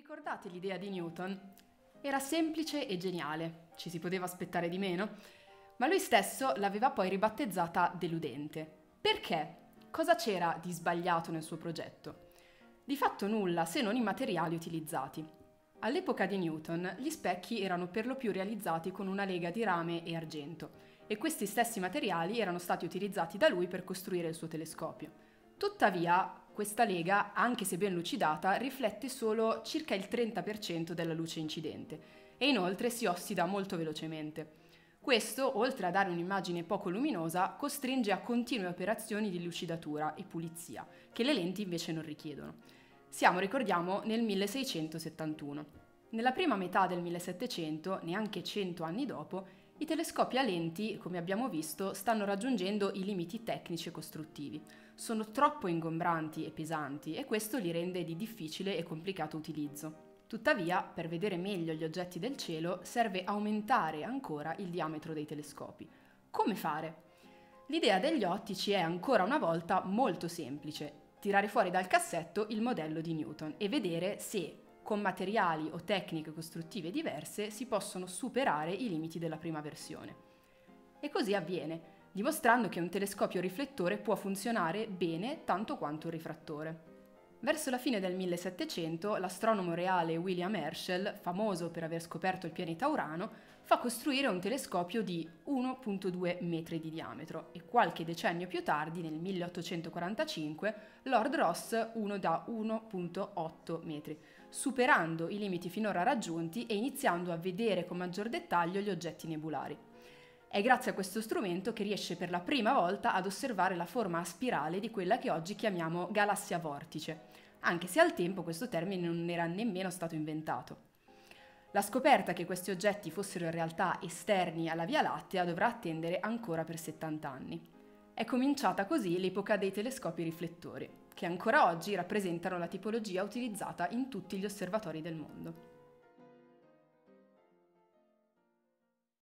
Vi ricordate l'idea di Newton? Era semplice e geniale, ci si poteva aspettare di meno, ma lui stesso l'aveva poi ribattezzata deludente. Perché? Cosa c'era di sbagliato nel suo progetto? Di fatto nulla, se non i materiali utilizzati. All'epoca di Newton, gli specchi erano per lo più realizzati con una lega di rame e argento, e questi stessi materiali erano stati utilizzati da lui per costruire il suo telescopio. Tuttavia, questa lega, anche se ben lucidata, riflette solo circa il 30% della luce incidente e inoltre si ossida molto velocemente. Questo, oltre a dare un'immagine poco luminosa, costringe a continue operazioni di lucidatura e pulizia, che le lenti invece non richiedono. Siamo, ricordiamo, nel 1671. Nella prima metà del 1700, neanche 100 anni dopo, i telescopi a lenti, come abbiamo visto, stanno raggiungendo i limiti tecnici e costruttivi. Sono troppo ingombranti e pesanti e questo li rende di difficile e complicato utilizzo. Tuttavia, per vedere meglio gli oggetti del cielo, serve aumentare ancora il diametro dei telescopi. Come fare? L'idea degli ottici è ancora una volta molto semplice: tirare fuori dal cassetto il modello di Newton e vedere se, con materiali o tecniche costruttive diverse, si possono superare i limiti della prima versione. E così avviene, dimostrando che un telescopio riflettore può funzionare bene tanto quanto un rifrattore. Verso la fine del 1700, l'astronomo reale William Herschel, famoso per aver scoperto il pianeta Urano, fa costruire un telescopio di 1,2 metri di diametro e qualche decennio più tardi, nel 1845, Lord Rosse uno da 1,8 metri, superando i limiti finora raggiunti e iniziando a vedere con maggior dettaglio gli oggetti nebulari. È grazie a questo strumento che riesce per la prima volta ad osservare la forma a spirale di quella che oggi chiamiamo galassia vortice, anche se al tempo questo termine non era nemmeno stato inventato. La scoperta che questi oggetti fossero in realtà esterni alla Via Lattea dovrà attendere ancora per 70 anni. È cominciata così l'epoca dei telescopi riflettori, che ancora oggi rappresentano la tipologia utilizzata in tutti gli osservatori del mondo.